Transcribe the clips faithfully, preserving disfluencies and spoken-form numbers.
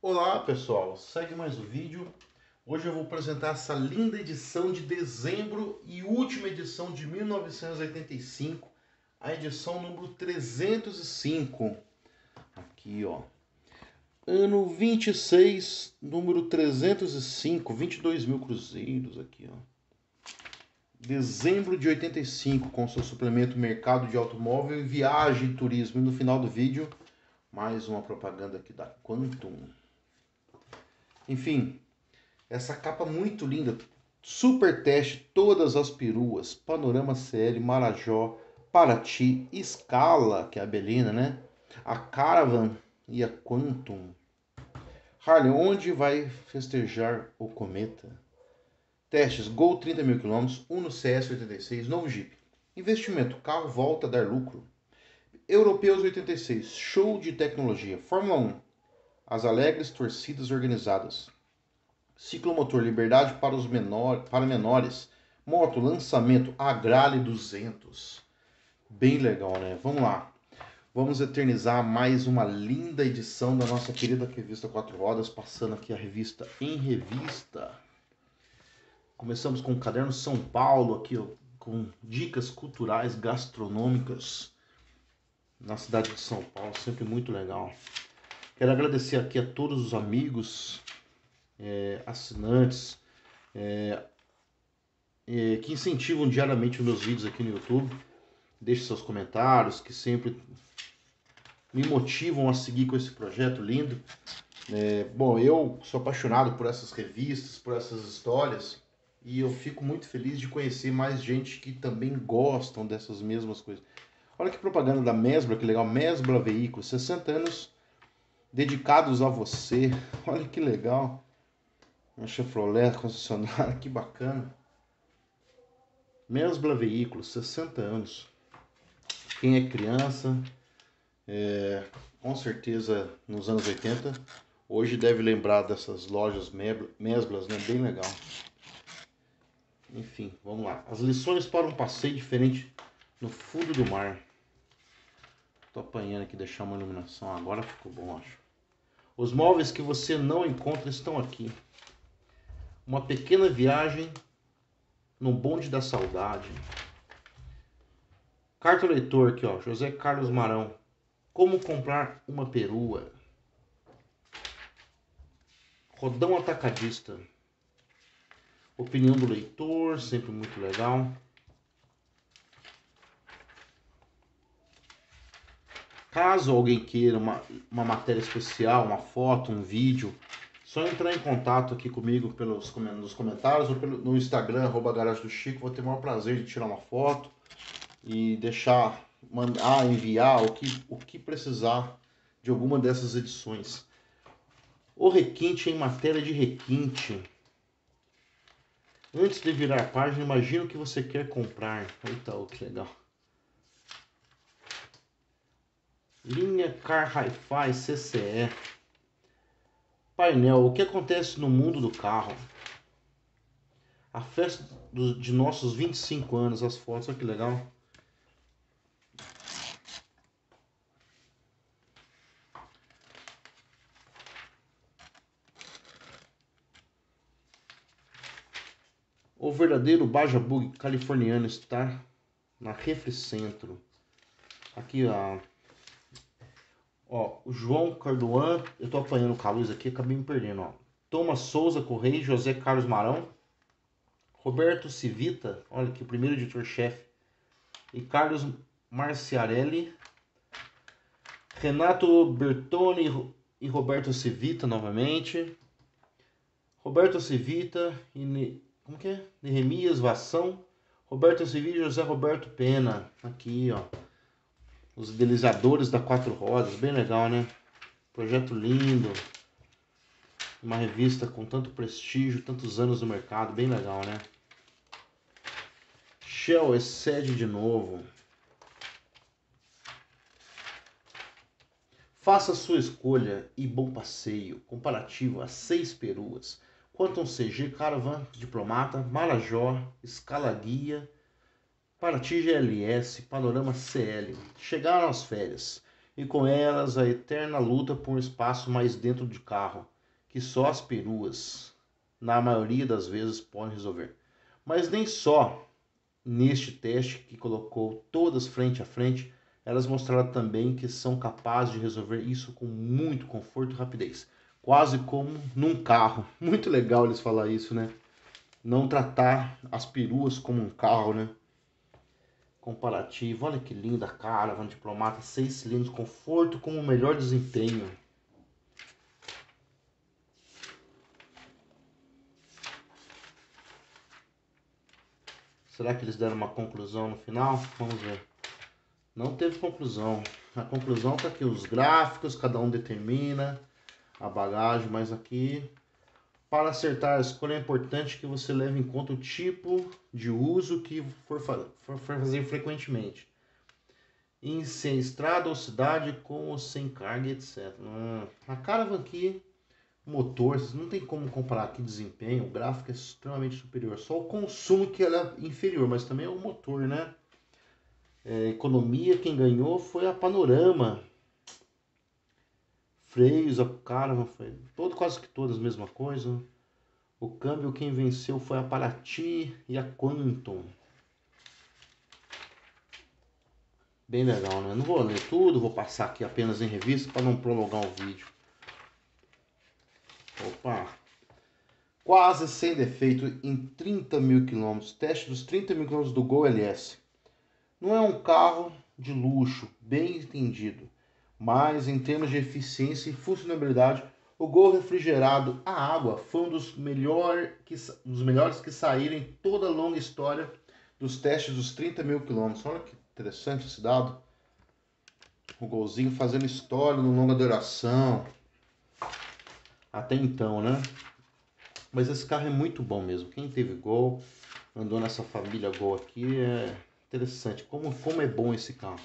Olá pessoal, segue mais o vídeo. Hoje eu vou apresentar essa linda edição de dezembro e última edição de mil novecentos e oitenta e cinco, a edição número trezentos e cinco. Aqui ó, ano vinte e seis, número trezentos e cinco, vinte e dois mil cruzeiros aqui ó. Dezembro de oitenta e cinco, com seu suplemento mercado de automóvel, viagem e turismo. E no final do vídeo, mais uma propaganda aqui da Quantum. Enfim, essa capa muito linda, super teste, todas as peruas, Panorama C L, Marajó, Paraty, Scala, que é a Belina, né? A Caravan e a Quantum. Harley, onde vai festejar o cometa? Testes, Gol trinta mil quilômetros, Uno C S oitenta e seis, novo Jeep. Investimento, carro volta a dar lucro. Europeus oitenta e seis, show de tecnologia. Fórmula um, as alegres torcidas organizadas. Ciclomotor, liberdade para os menor, para menores. Moto, lançamento, Agrale duzentos. Bem legal, né? Vamos lá. Vamos eternizar mais uma linda edição da nossa querida revista Quatro Rodas, passando aqui a revista em revista. Começamos com o Caderno São Paulo, aqui ó, com dicas culturais gastronômicas na cidade de São Paulo, sempre muito legal. Quero agradecer aqui a todos os amigos, é, assinantes, é, é, que incentivam diariamente os meus vídeos aqui no YouTube. Deixe seus comentários, que sempre me motivam a seguir com esse projeto lindo. É, bom, eu sou apaixonado por essas revistas, por essas histórias, e eu fico muito feliz de conhecer mais gente que também gostam dessas mesmas coisas. Olha que propaganda da Mesbla, que legal. Mesbla Veículos, sessenta anos dedicados a você. Olha que legal. Uma Chevrolet concessionária, que bacana. Mesbla Veículos, sessenta anos. Quem é criança, é, com certeza nos anos oitenta, hoje deve lembrar dessas lojas Mesblas, né? Bem legal. Enfim, vamos lá. As lições para um passeio diferente no fundo do mar. Tô apanhando aqui, deixar uma iluminação. Agora ficou bom, acho. Os móveis que você não encontra estão aqui. Uma pequena viagem no bonde da saudade. Carta leitor aqui, ó. José Carlos Marão. Como comprar uma perua. Rodão atacadista. Opinião do leitor, sempre muito legal. Caso alguém queira uma, uma matéria especial, uma foto, um vídeo, só entrar em contato aqui comigo pelos, nos comentários ou pelo, no Instagram, arroba Garagem do Chico. Vou ter o maior prazer de tirar uma foto e deixar, mandar, enviar o que, o que precisar de alguma dessas edições. O requinte em matéria de requinte. Antes de virar a página, imagina o que você quer comprar. Eita, que legal. Linha Car Hi-Fi C C E. Painel, o que acontece no mundo do carro? A festa do, de nossos vinte e cinco anos, as fotos, olha que legal. O verdadeiro Baja Bug californiano está na Refricentro. Aqui, ó. Ó, o João Cardoan, eu tô apanhando com a luz aqui, acabei me perdendo, ó. Thomas Souza Correia, José Carlos Marão, Roberto Civita, olha aqui, o primeiro editor-chefe, e Carlos Marciarelli, Renato Bertoni e Roberto Civita novamente, Roberto Civita e como que é? Nehemias Vação, Roberto Civita e José Roberto Pena, aqui ó. Os idealizadores da Quatro Rodas, bem legal, né? Projeto lindo. Uma revista com tanto prestígio, tantos anos no mercado, bem legal, né? Shell excede de novo. Faça sua escolha e bom passeio. Comparativo a seis peruas. Quantum C G, Caravan, Diplomata, Marajó, Scala Guia, Paraty G L S, Panorama C L. Chegaram as férias, e com elas a eterna luta por um espaço mais dentro de carro. que só as peruas, na maioria das vezes, podem resolver. Mas nem só neste teste que colocou todas frente a frente, elas mostraram também que são capazes de resolver isso com muito conforto e rapidez. Quase como num carro. Muito legal eles falar isso, né? Não tratar as peruas como um carro, né? Comparativo. Olha que linda a Caravan Diplomata, seis cilindros, conforto com o melhor desempenho. Será que eles deram uma conclusão no final? Vamos ver. Não teve conclusão. A conclusão está aqui, os gráficos, cada um determina a bagagem, mas aqui, para acertar a escolha, é importante que você leve em conta o tipo de uso que for, for fazer frequentemente. Em sem estrada ou cidade, com ou sem carga, etcétera. Hum, a Caravan aqui, motor, não tem como comparar aqui desempenho, o gráfico é extremamente superior. Só o consumo que ela é inferior, mas também é o motor, né? É, economia, quem ganhou foi a Panorama. Freios, a Caravan foi todo, quase que todas a mesma coisa. O câmbio, quem venceu foi a Paraty e a Quantum. Bem legal, né? Não vou ler tudo, vou passar aqui apenas em revista para não prolongar o vídeo. Opa! Quase sem defeito em trinta mil quilômetros. Teste dos trinta mil quilômetros do Gol L S. Não é um carro de luxo, bem entendido, mas em termos de eficiência e funcionalidade, o Gol refrigerado a água foi um dos, melhor que, dos melhores que saíram em toda a longa história dos testes dos trinta mil quilômetros. Olha que interessante esse dado. O Golzinho fazendo história no longa duração. Até então, né? Mas esse carro é muito bom mesmo. Quem teve Gol, andou nessa família Gol aqui, é interessante. Como, como é bom esse carro.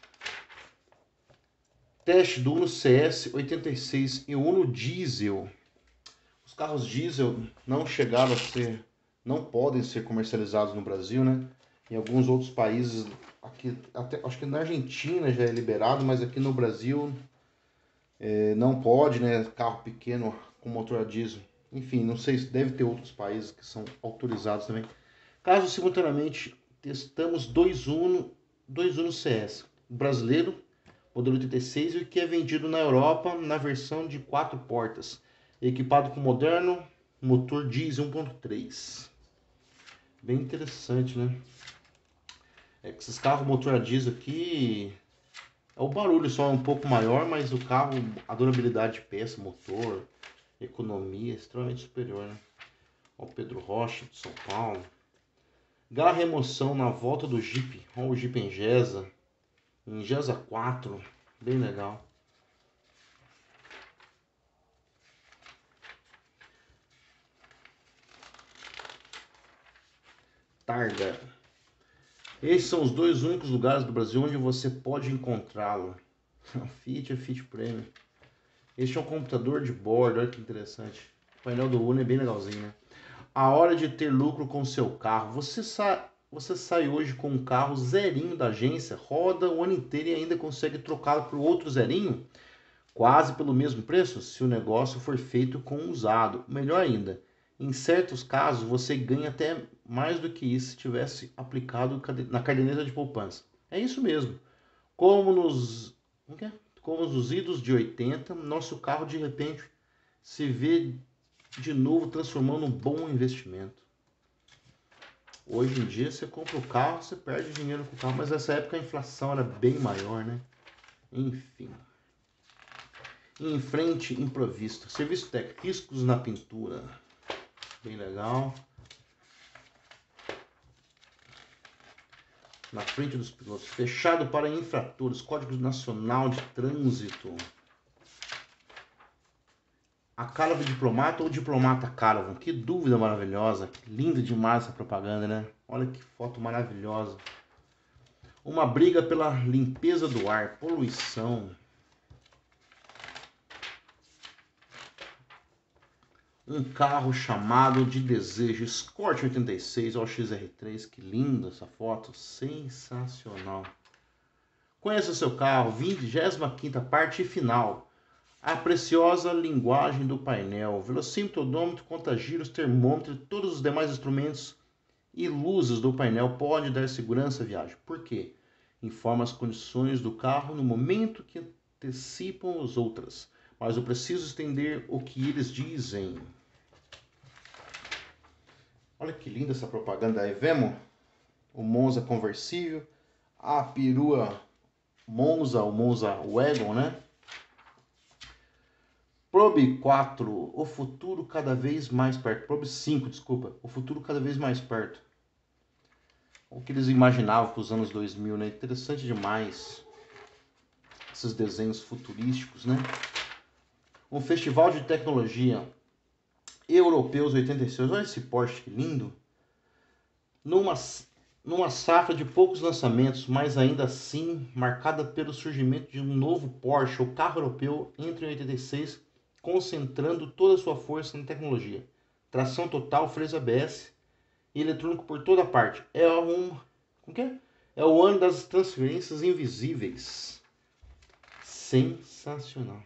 Teste do Uno C S oitenta e seis e o Uno Diesel. Os carros diesel não chegaram a ser, não podem ser comercializados no Brasil, né? Em alguns outros países, aqui, até, acho que na Argentina já é liberado, mas aqui no Brasil é, não pode, né? Carro pequeno com motor a diesel. Enfim, não sei se deve ter outros países que são autorizados também. Caso simultaneamente testamos dois Uno, dois Uno C S, o brasileiro, modelo oitenta e seis, e o que é vendido na Europa na versão de quatro portas, equipado com moderno motor diesel um ponto três. Bem interessante, né? É que esses carros motor a diesel aqui, é o barulho só um pouco maior, mas o carro, a durabilidade de peça, motor, economia é extremamente superior, né? Ó, o Pedro Rocha de São Paulo. Garra remoção na volta do Jeep. Olha o Jeep Engesa. Engesa quatro. Bem legal. Targa. Esses são os dois únicos lugares do Brasil onde você pode encontrá-lo. Fiat e Fiat Premium. Este é um computador de bordo. Olha que interessante. O painel do Uno é bem legalzinho, né? A hora de ter lucro com seu carro. Você, sa... você sai hoje com um carro zerinho da agência, roda o ano inteiro e ainda consegue trocá-lo por outro zerinho, quase pelo mesmo preço, se o negócio for feito com um usado. Melhor ainda, em certos casos você ganha até mais do que isso se tivesse aplicado na caderneta de poupança. É isso mesmo. Como nos, como nos idos de oitenta, nosso carro de repente se vê de novo transformando um bom investimento. Hoje em dia você compra o carro, você perde dinheiro com o carro, mas nessa época a inflação era bem maior, né? Enfim. Em frente, improvisto. Serviço técnico, riscos na pintura. Bem legal. Na frente dos pilotos. Fechado para infratores. Código Nacional de Trânsito. A Caravan Diplomata ou Diplomata Caravan? Que dúvida maravilhosa. Linda demais essa propaganda, né? Olha que foto maravilhosa. Uma briga pela limpeza do ar, poluição. Um carro chamado de desejo. Escort oitenta e seis ou X R três. Que linda essa foto. Sensacional. Conheça o seu carro. vigésima quinta parte final. A preciosa linguagem do painel, velocímetro, odômetro, contagiros, termômetro e todos os demais instrumentos e luzes do painel podem dar segurança à viagem. Por quê? Informa as condições do carro no momento que antecipam as outras. Mas eu preciso entender o que eles dizem. Olha que linda essa propaganda aí, vemos? O Monza conversível, a perua Monza, o Monza Wagon, né? Probe quatro, o futuro cada vez mais perto. Probe cinco, desculpa, o futuro cada vez mais perto. O que eles imaginavam para os anos dois mil, né? Interessante demais esses desenhos futurísticos, né? Um festival de tecnologia Europeus oitenta e seis. Olha esse Porsche que lindo. Numa, numa safra de poucos lançamentos, mas ainda assim marcada pelo surgimento de um novo Porsche, o carro europeu, entre em oitenta e seis, concentrando toda a sua força na tecnologia. Tração total, freio A B S e eletrônico por toda parte. É um... Como que é? É o ano das transferências invisíveis. Sensacional.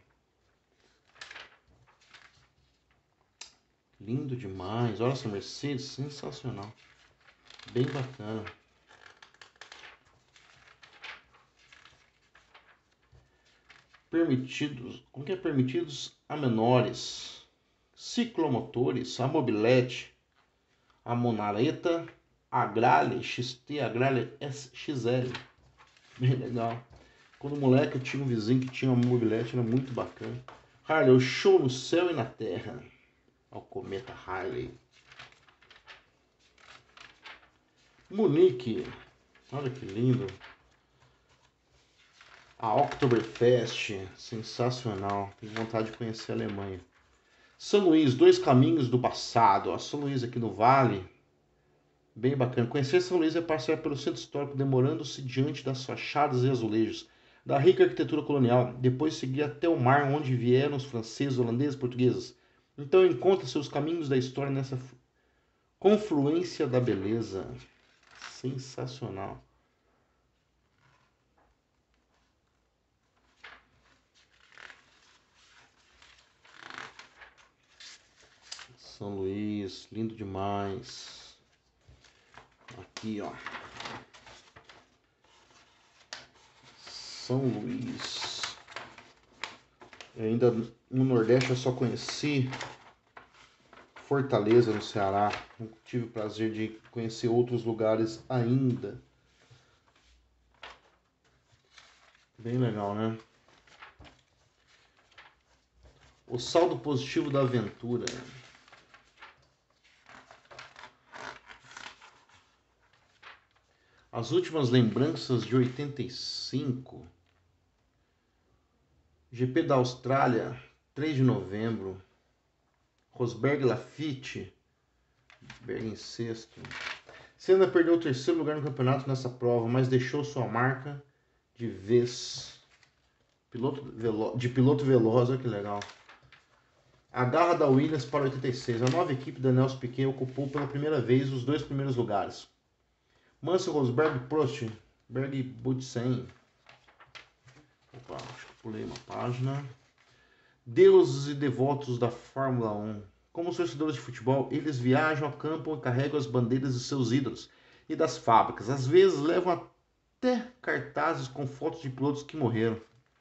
Lindo demais. Olha essa Mercedes, sensacional. Bem bacana. Permitidos, como que é permitidos a menores? Ciclomotores, a mobilete, a monareta, a Grale X T, a Grale X L. Bem legal. Quando moleque eu tinha um vizinho que tinha uma mobilete, era muito bacana. Harley, o show no céu e na terra. Ao cometa Harley. Munique, olha que lindo. A Oktoberfest, sensacional. Tenho vontade de conhecer a Alemanha. São Luís, dois caminhos do passado. A São Luís aqui no Vale, bem bacana. Conhecer São Luís é passear pelo centro histórico, demorando-se diante das fachadas e azulejos da rica arquitetura colonial. Depois seguir até o mar, onde vieram os franceses, holandeses, portugueses. Então encontra seus caminhos da história nessa confluência da beleza. Sensacional. São Luís, lindo demais. Aqui, ó. São Luís. Eu ainda no Nordeste eu só conheci Fortaleza, no Ceará. Não tive o prazer de conhecer outros lugares ainda. Bem legal, né? O saldo positivo da aventura. As últimas lembranças de oitenta e cinco. G P da Austrália, três de novembro. Rosberg Laffite, Berg em sexto. Senna perdeu o terceiro lugar no campeonato nessa prova, mas deixou sua marca de vez. Piloto velo... De piloto veloz, olha que legal. A garra da Williams para oitenta e seis. A nova equipe da Nelson Piquet ocupou pela primeira vez os dois primeiros lugares. Mansell, Rosberg, Prost, Berg, Butsen. Opa, acho que pulei uma página. Deuses e devotos da Fórmula um. Como os torcedores de futebol, eles viajam, acampam e carregam as bandeiras de seus ídolos e das fábricas. Às vezes levam até cartazes com fotos de pilotos que morreram.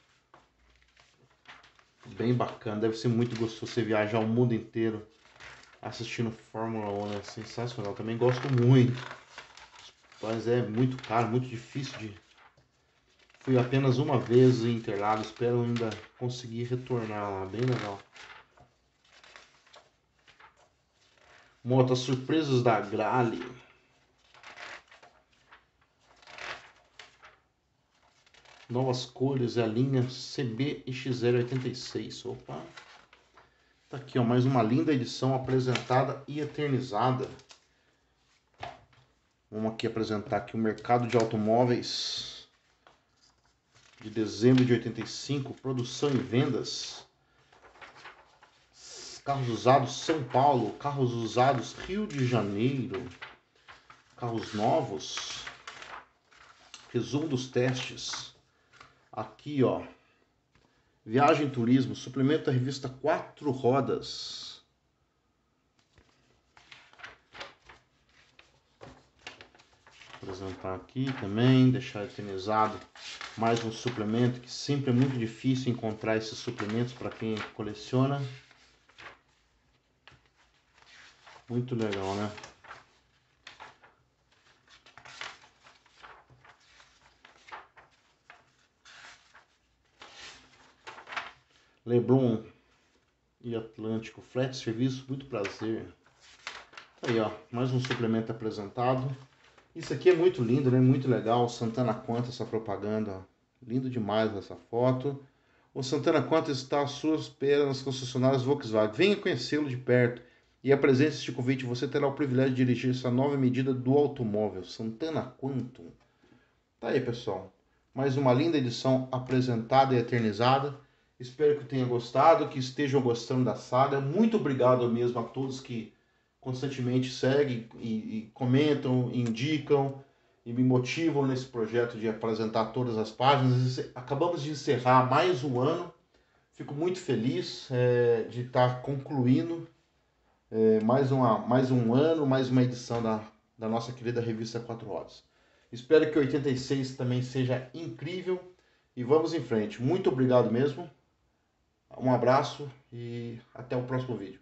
Bem bacana, deve ser muito gostoso você viajar o mundo inteiro assistindo Fórmula um, é sensacional. Também gosto muito, mas é muito caro, muito difícil de... Fui apenas uma vez em Interlagos, espero ainda conseguir retornar lá, bem legal. Moto, as surpresas da Grale. Novas cores, a linha C B X zero oitenta e seis. Opa! Tá aqui, ó, mais uma linda edição apresentada e eternizada. Vamos aqui apresentar aqui o mercado de automóveis de dezembro de oitenta e cinco, produção e vendas. Carros usados São Paulo, carros usados Rio de Janeiro, carros novos, resumo dos testes. Aqui, ó, Viagem e Turismo, suplemento da revista Quatro Rodas. Vou apresentar aqui também, deixar eternizado mais um suplemento, que sempre é muito difícil encontrar esses suplementos para quem coleciona. Muito legal, né? Leblon e Atlântico, frete serviço, muito prazer. Aí, ó, mais um suplemento apresentado. Isso aqui é muito lindo, né? Muito legal. Santana Quanto, essa propaganda. Ó. Lindo demais essa foto. O Santana Quanto está à sua espera nas concessionárias Volkswagen. Venha conhecê-lo de perto e apresente este convite. Você terá o privilégio de dirigir essa nova medida do automóvel. Santana Quantum. Tá aí, pessoal. Mais uma linda edição apresentada e eternizada. Espero que tenham gostado, que estejam gostando da saga. Muito obrigado mesmo a todos que constantemente seguem e, e comentam, indicam e me motivam nesse projeto de apresentar todas as páginas. Acabamos de encerrar mais um ano. Fico muito feliz é, de estar concluindo é, mais, uma, mais um ano, mais uma edição da, da nossa querida revista Quatro Rodas. Espero que oitenta e seis também seja incrível e vamos em frente. Muito obrigado mesmo. Um abraço e até o próximo vídeo.